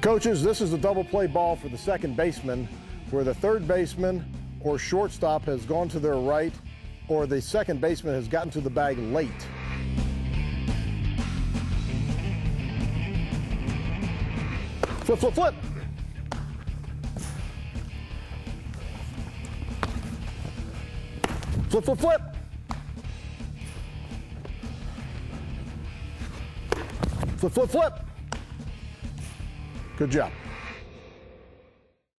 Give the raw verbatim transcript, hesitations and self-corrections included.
Coaches, this is the double play ball for the second baseman, where the third baseman or shortstop has gone to their right, or the second baseman has gotten to the bag late. Flip, flip, flip. Flip, flip, flip. Flip, flip, flip. Good job.